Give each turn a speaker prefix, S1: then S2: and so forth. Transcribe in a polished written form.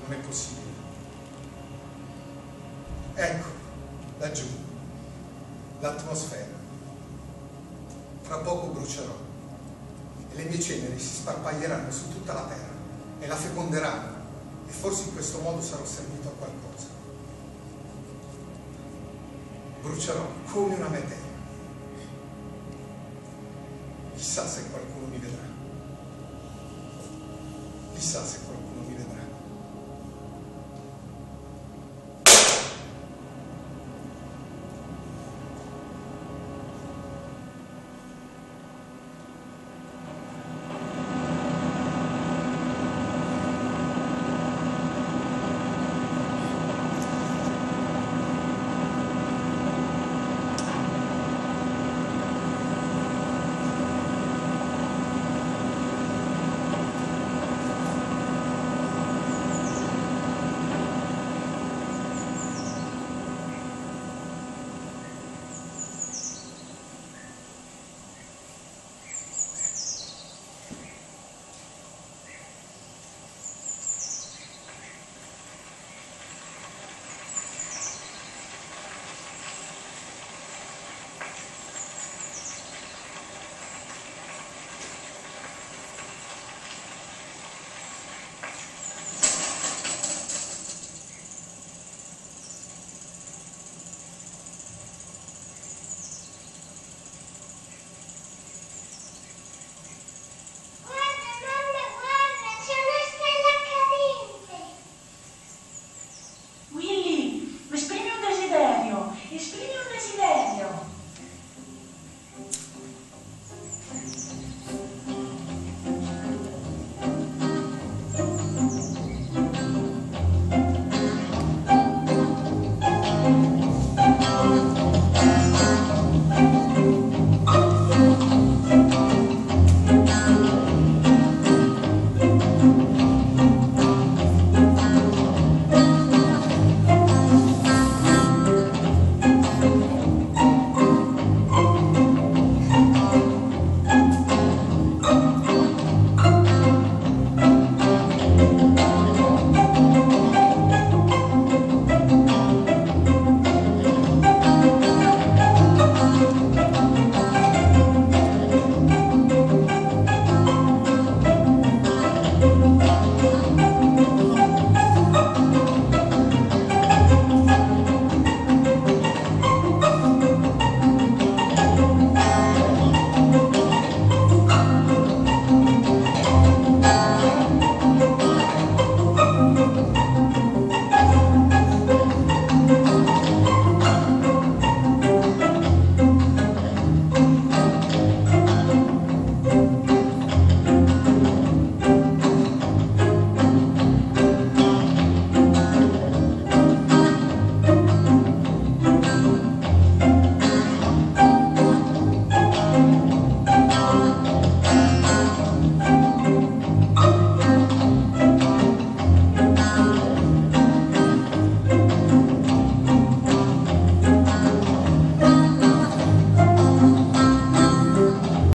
S1: non è possibile. Ecco, laggiù, l'atmosfera. Fra poco brucerò e le mie ceneri si sparpaglieranno su tutta la terra e la feconderanno, e forse in questo modo sarò servito a qualcosa. Brucerò come una meteora. Chissà se qualcuno mi vedrà. Chissà se qualcuno mi vedrà.